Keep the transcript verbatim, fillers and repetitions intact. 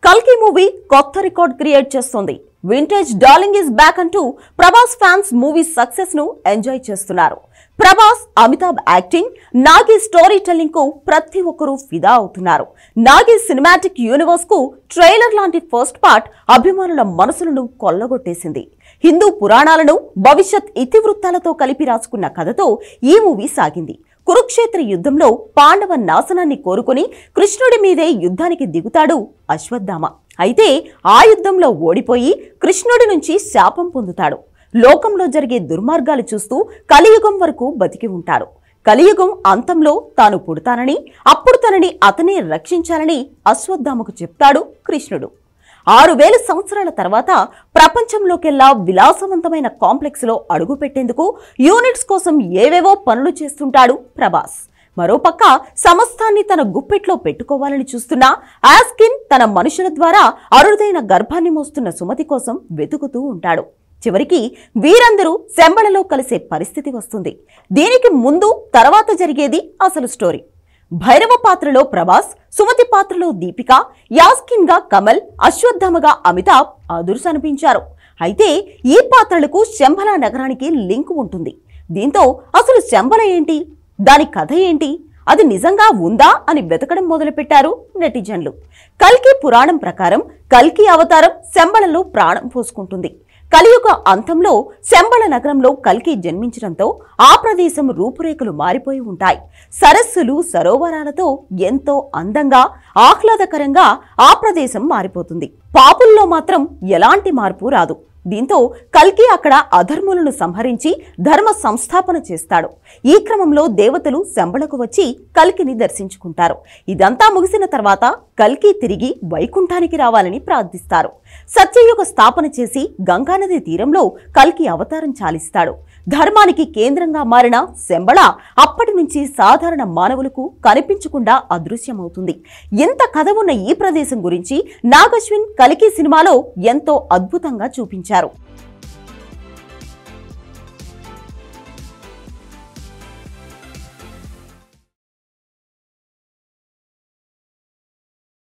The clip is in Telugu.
కల్కి మూవీ కొత్త రికార్డ్ క్రియేట్ చేస్తుంది. వింటేజ్ డార్లింగ్ ఇస్ బ్యాక్ అంటూ ప్రభాస్ ఫ్యాన్స్ మూవీ సక్సెస్ ను ఎంజాయ్ చేస్తున్నారు. Prabhas, Amitabh acting, Nagi storytelling కు ప్రతి ఒక్కరూ ఫిదా అవుతున్నారు. నాగి సినిమాటిక్ యూనివర్స్ కు ట్రైలర్ లాంటి ఫస్ట్ పార్ట్ అభిమానుల మనసులను కొల్లగొట్టేసింది. హిందూ పురాణాలను భవిష్యత్ ఇతివృత్తాలతో కలిపి రాసుకున్న కథతో ఈ మూవీ సాగింది. కురుక్షేత్ర యుద్ధంలో పాండవ నాశనాన్ని కోరుకుని కృష్ణుడి మీదే యుద్ధానికి దిగుతాడు అశ్వత్థామ. అయితే ఆ యుద్ధంలో ఓడిపోయి కృష్ణుడి నుంచి శాపం పొందుతాడు. లోకంలో జరిగే దుర్మార్గాలు చూస్తూ కలియుగం వరకు బతికి ఉంటాడు. కలియుగం అంతంలో తాను పుడతానని, అప్పుడు తనని అతనే రక్షించాలని అశ్వత్థామకు చెప్తాడు కృష్ణుడు. ఆరు వేల సంవత్సరాల తర్వాత ప్రపంచంలోకెల్లా విలాసవంతమైన కాంప్లెక్స్ లో అడుగు పెట్టేందుకు యూనిట్స్ కోసం ఏవేవో పనులు చేస్తుంటాడు ప్రభాస్. మరోపక్క సమస్తాన్ని తన గుప్పెట్లో పెట్టుకోవాలని చూస్తున్న ఆస్కిన్ తన మనుషుల ద్వారా అరుదైన గర్భాన్ని మోస్తున్న సుమతి కోసం వెతుకుతూ ఉంటాడు. చివరికి వీరందరూ శంబళలో కలిసే పరిస్థితి వస్తుంది. దీనికి ముందు తర్వాత జరిగేది అసలు స్టోరీ. భైరవ పాత్రలో ప్రభాస్, సుమతి పాత్రలో దీపిక, యాస్కిన్ గా కమల్, అశ్వత్థామగా అమితాబ్ అదుర్స్ అనిపించారు. అయితే ఈ పాత్రలకు శంబళ నగరానికి లింక్ ఉంటుంది. దీంతో అసలు శంబళ ఏంటి, దాని కథ ఏంటి, అది నిజంగా ఉందా అని వెతకడం మొదలుపెట్టారు నెటిజన్లు. కల్కి పురాణం ప్రకారం కల్కి అవతారం శంబళలో ప్రాణం పోసుకుంటుంది. కలియుగ అంతంలో శంబళ నగరంలో కల్కి జన్మించడంతో ఆ ప్రదేశం రూపురేఖలు మారిపోయి ఉంటాయి. సరస్సులు, సరోవరాలతో ఎంతో అందంగా, ఆహ్లాదకరంగా ఆ ప్రదేశం మారిపోతుంది. పాపుల్లో మాత్రం ఎలాంటి మార్పు రాదు. దీంతో కల్కి అక్కడ అధర్ములను సంహరించి ధర్మ సంస్థాపన చేస్తాడు. ఈ క్రమంలో దేవతలు శంబళకు వచ్చి కల్కిని దర్శించుకుంటారు. ఇదంతా ముగిసిన తర్వాత కల్కి తిరిగి వైకుంఠానికి రావాలని ప్రార్థిస్తారు. సత్యయుగ స్థాపన చేసి గంగానది తీరంలో కల్కి అవతారం చాలిస్తాడు. ధర్మానికి కేంద్రంగా మారిన శంబళ అప్పటి నుంచి సాధారణ మానవులకు కనిపించకుండా అదృశ్యమవుతుంది. ఎంత కథ ఉన్న ఈ ప్రదేశం గురించి నాగశ్విన్ కల్కి సినిమాలో ఎంతో అద్భుతంగా చూపించారు.